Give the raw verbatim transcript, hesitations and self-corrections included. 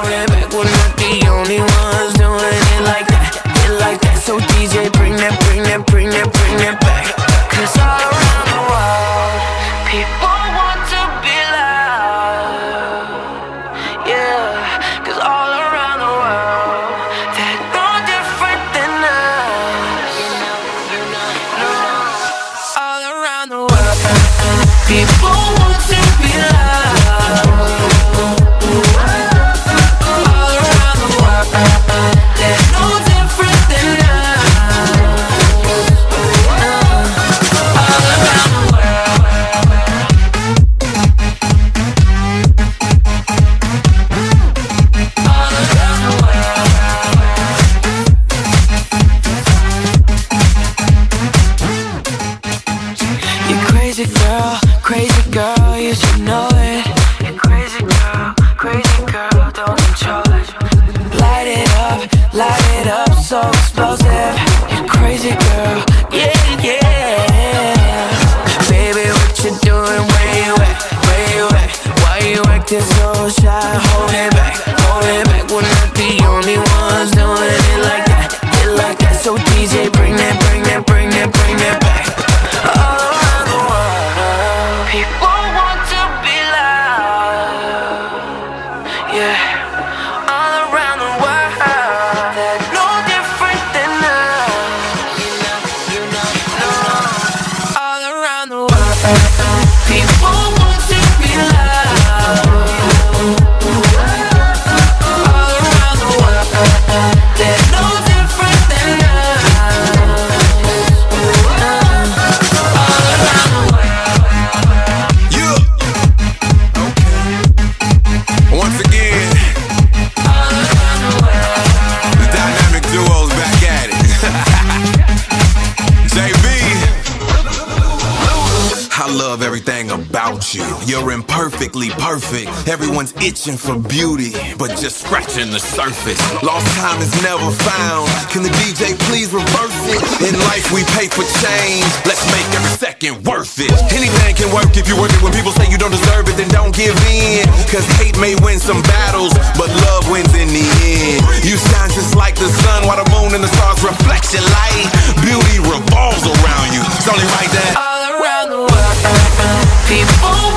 hold it back. We're not the only ones doing it like that, it like that. So D J, bring that, bring that, bring that, bring that back. Cause all around the world, people want to be loud. Yeah, cause all around the world, they're no different than us. No, all around the world, people want to be loud. All around the world, they're no different than us. All around the world. All around the world. You crazy girl, crazy girl, you should know it. You crazy girl, crazy girl, don't control it. Light it up, light it up, so explosive. You crazy girl, yeah, yeah. Baby, what you doing? Where you at? Where you at? Why you acting so shy? Hold it back, hold it back. We're not the only ones doing it like that, it like that. So D J, bring that, bring that, bring that, bring that back. All around the world, people want to be loud. Yeah, all around the world, they're no different than us. You know, you know, no. All around the world, people want to be loud. All around the world, they're no different than us. All around the world. Yeah. Okay. Once again, All around the world. the dynamic duo's back at it. J B, I love everything about you. You're imperfectly perfect. Everyone's itching for beauty, but just scratching the surface. Lost time is never found. Can the D J please reverse it? In life we pay for change. Let's make every second worth it. Anything can work if you work it. When people say you don't deserve it, then don't give in. Cause hate may win some battles, but love wins in the end. You shine just like the sun, while the moon and the stars reflect your light. Beauty revolves around you. It's only right that All around the world, people